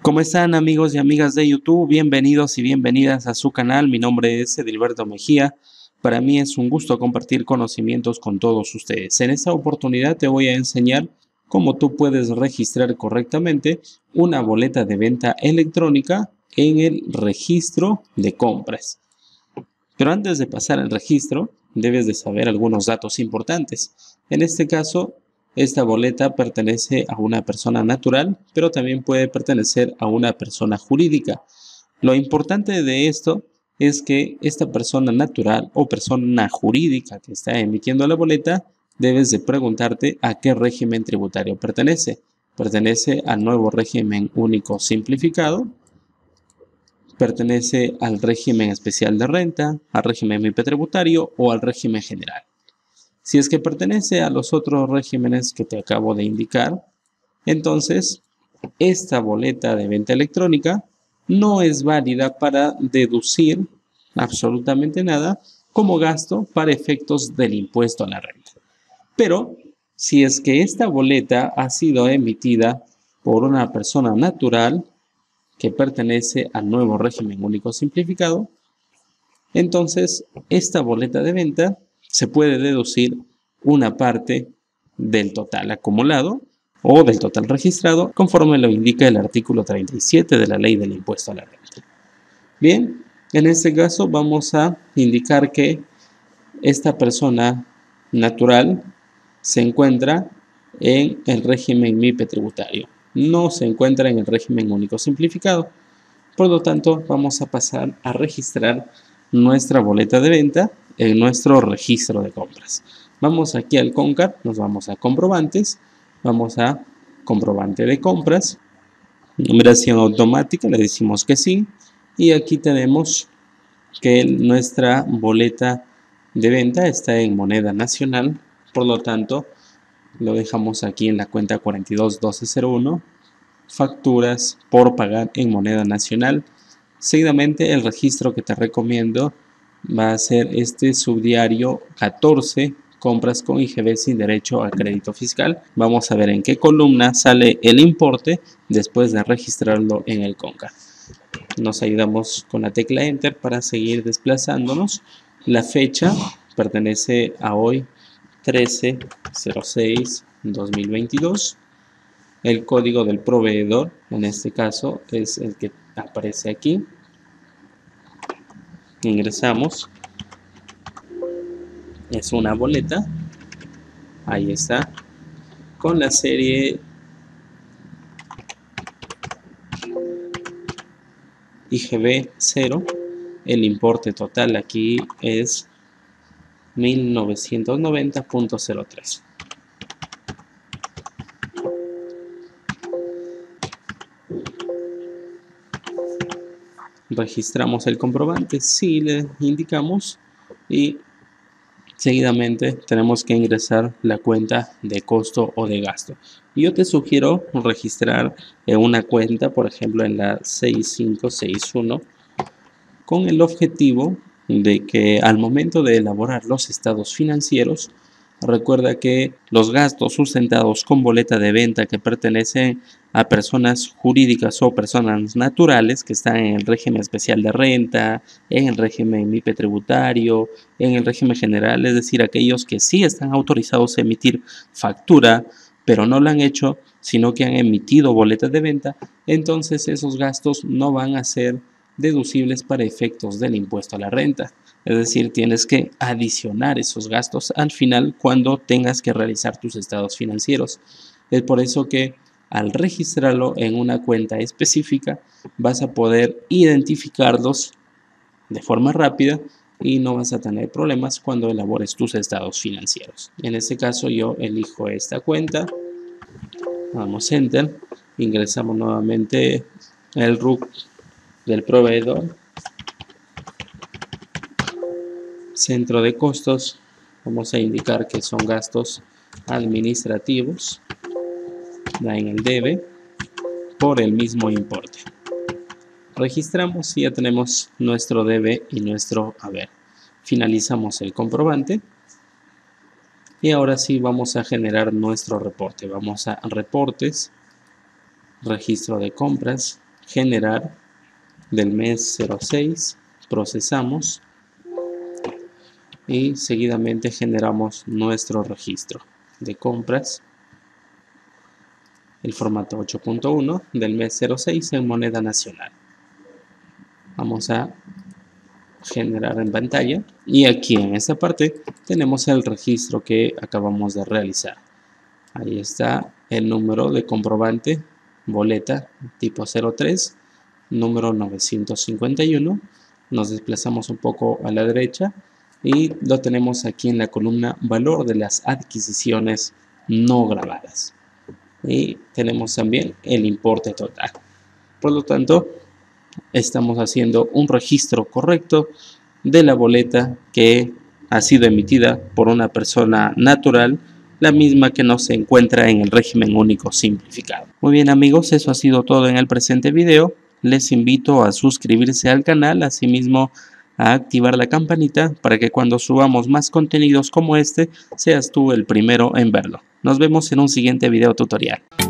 ¿Cómo están amigos y amigas de YouTube? Bienvenidos y bienvenidas a su canal. Mi nombre es Edilberto Mejía. Para mí es un gusto compartir conocimientos con todos ustedes. En esta oportunidad te voy a enseñar cómo tú puedes registrar correctamente una boleta de venta electrónica en el registro de compras. Pero antes de pasar al registro, debes de saber algunos datos importantes. En este caso, esta boleta pertenece a una persona natural, pero también puede pertenecer a una persona jurídica. Lo importante de esto es que esta persona natural o persona jurídica que está emitiendo la boleta, debes de preguntarte a qué régimen tributario pertenece. ¿Pertenece al nuevo régimen único simplificado? ¿Pertenece al régimen especial de renta, al régimen MIPE tributario o al régimen general? Si es que pertenece a los otros regímenes que te acabo de indicar, entonces esta boleta de venta electrónica no es válida para deducir absolutamente nada como gasto para efectos del impuesto a la renta. Pero si es que esta boleta ha sido emitida por una persona natural que pertenece al nuevo régimen único simplificado, entonces esta boleta de venta se puede deducir una parte del total acumulado o del total registrado conforme lo indica el artículo 37 de la Ley del Impuesto a la Renta. Bien, en este caso vamos a indicar que esta persona natural se encuentra en el régimen MIPE tributario, no se encuentra en el régimen único simplificado. Por lo tanto, vamos a pasar a registrar nuestra boleta de venta en nuestro registro de compras. Vamos aquí al CONCAR, nos vamos a comprobantes, vamos a comprobante de compras, numeración automática, le decimos que sí, y aquí tenemos que nuestra boleta de venta está en moneda nacional, por lo tanto, lo dejamos aquí en la cuenta 421201, facturas por pagar en moneda nacional. Seguidamente, el registro que te recomiendo va a ser este subdiario 14, compras con IGB sin derecho a crédito fiscal. Vamos a ver en qué columna sale el importe después de registrarlo en el CONCA. Nos ayudamos con la tecla Enter para seguir desplazándonos. La fecha pertenece a hoy, 13/06/2022. El código del proveedor, en este caso, es el que aparece aquí. Ingresamos. Es una boleta. Ahí está. Con la serie IGB 0. El importe total aquí es 1990.03. Registramos el comprobante, sí le indicamos, y seguidamente tenemos que ingresar la cuenta de costo o de gasto. Yo te sugiero registrar en una cuenta, por ejemplo en la 6561, con el objetivo de que al momento de elaborar los estados financieros, recuerda que los gastos sustentados con boleta de venta que pertenecen a personas jurídicas o personas naturales que están en el régimen especial de renta, en el régimen MIPE tributario, en el régimen general, es decir, aquellos que sí están autorizados a emitir factura, pero no lo han hecho, sino que han emitido boleta de venta, entonces esos gastos no van a ser deducibles para efectos del impuesto a la renta. Es decir, tienes que adicionar esos gastos al final cuando tengas que realizar tus estados financieros. Es por eso que al registrarlo en una cuenta específica vas a poder identificarlos de forma rápida y no vas a tener problemas cuando elabores tus estados financieros. En este caso yo elijo esta cuenta, damos Enter, ingresamos nuevamente el RUC del proveedor, centro de costos, vamos a indicar que son gastos administrativos, da en el debe, por el mismo importe. Registramos y ya tenemos nuestro debe y nuestro haber. Finalizamos el comprobante y ahora sí vamos a generar nuestro reporte. Vamos a reportes, registro de compras, generar del mes 06, procesamos y seguidamente generamos nuestro registro de compras, el formato 8.1 del mes 06 en moneda nacional. Vamos a generar en pantalla y aquí en esta parte tenemos el registro que acabamos de realizar. Ahí está el número de comprobante, boleta tipo 03, número 951. Nos desplazamos un poco a la derecha y lo tenemos aquí en la columna valor de las adquisiciones no grabadas. Y tenemos también el importe total. Por lo tanto, estamos haciendo un registro correcto de la boleta que ha sido emitida por una persona natural, la misma que no se encuentra en el régimen único simplificado. Muy bien amigos, eso ha sido todo en el presente video. Les invito a suscribirse al canal, asimismo a activar la campanita para que cuando subamos más contenidos como este, seas tú el primero en verlo. Nos vemos en un siguiente video tutorial.